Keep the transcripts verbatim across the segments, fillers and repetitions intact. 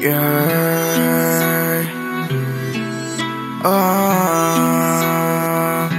Yeah. Oh.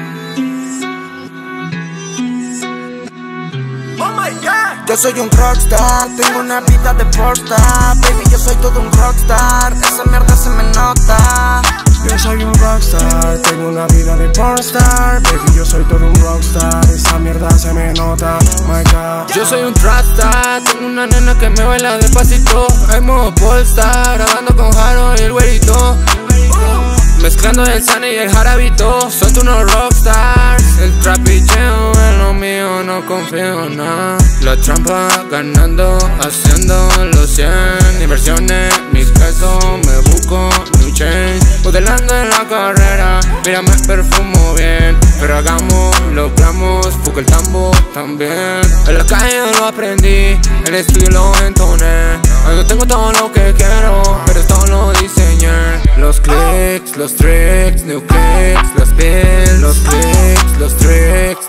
Oh my God. Yo soy un rockstar, tengo una vida de pornstar. Baby, yo soy todo un rockstar, esa mierda se me nota. Yo soy un rockstar, tengo una vida de pornstar. Baby, yo soy todo un rockstar, esa mierda se me nota. My God. Yo soy un trapstar, tengo una nena que me baila despacito. Hay modo polestar, grabando con Jaro y el güerito. Mezclando el Sunny y el jarabito. Son tú unos rockstars. El trapicheo es lo mío, no confío en nada. La trampa ganando, haciendo los cien. Inversiones, mis pesos, me busco new chain. Modelando en la carrera, mira me perfumo bien. Pero hagamos los plamos, fuck el tambo también. En la calle lo aprendí, en el estudio lo entoné. Hoy no tengo todo lo que quiero, pero todo lo diseñé. Los clics, los tricks, new clicks, los pills, los clicks, los tricks.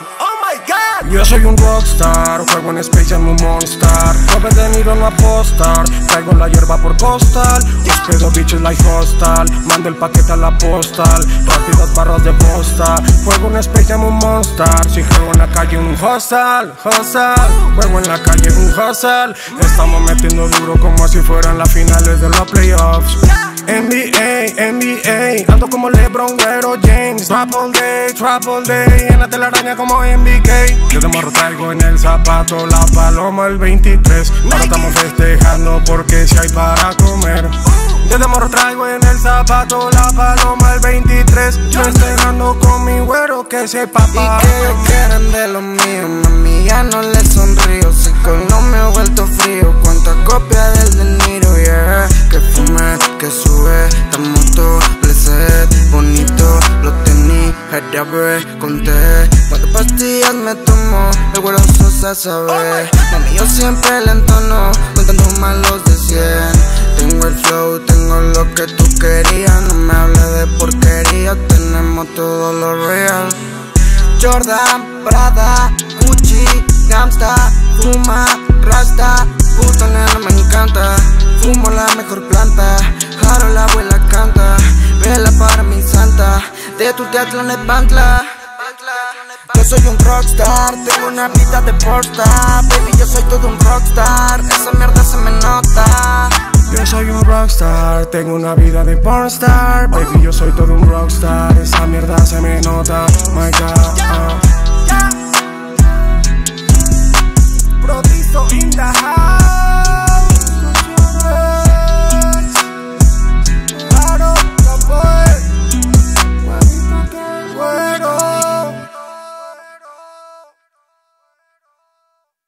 Yo soy un rockstar, juego en Space Jam, un monster. Joven de Niro no apostar, traigo la hierba por costal. Hospedo bitches like hostal, mando el paquete a la postal. Rápidos barros de posta, juego en Space Jam, un monster. Si juego en la calle un hostal, hostal. Juego en la calle un hostal. Estamos metiendo duro como si fueran las finales de los playoffs. N B A, N B A, ando como LeBron, Guero, James. Trap all day, trap all day, en la telaraña como M B K. Yo de morro traigo en el zapato la paloma el veintitrés. Ahora estamos festejando porque si hay para comer. Yo de morro traigo en el zapato la paloma el veintitrés. Yo estoy dando con mi güero que se papá. Y que ellos quieran de lo mío, mami, ya no le sonrío. Si Colombia ha vuelto frío, cuánta copia del De Niro, yeah. Que fume, que sube, estamos todos blessed. Bonito, lo tení, jarabe, conté. Cuántas pastillas me tomo, el güero Sosa sabe. Mami, yo siempre le entono, contando malos de cien. Tengo el flow, tengo lo que tú querías. No me hables de porquería, tenemos todo lo real. Jordan, Prada, Gucci, Gamsta, fuma, rasta. Puta nena me encanta, fumo la mejor planta. Jaro la abuela canta, vela para mi santa. De tu teatro en el Bantla. Yo soy un rockstar, tengo una vida de pornstar. Baby, yo soy todo un rockstar, esa mierda se me nota. Yo soy un rockstar, tengo una vida de pornstar. Baby, yo soy todo un rockstar, esa mierda se me nota. My God. Uh. Prodiso in the house.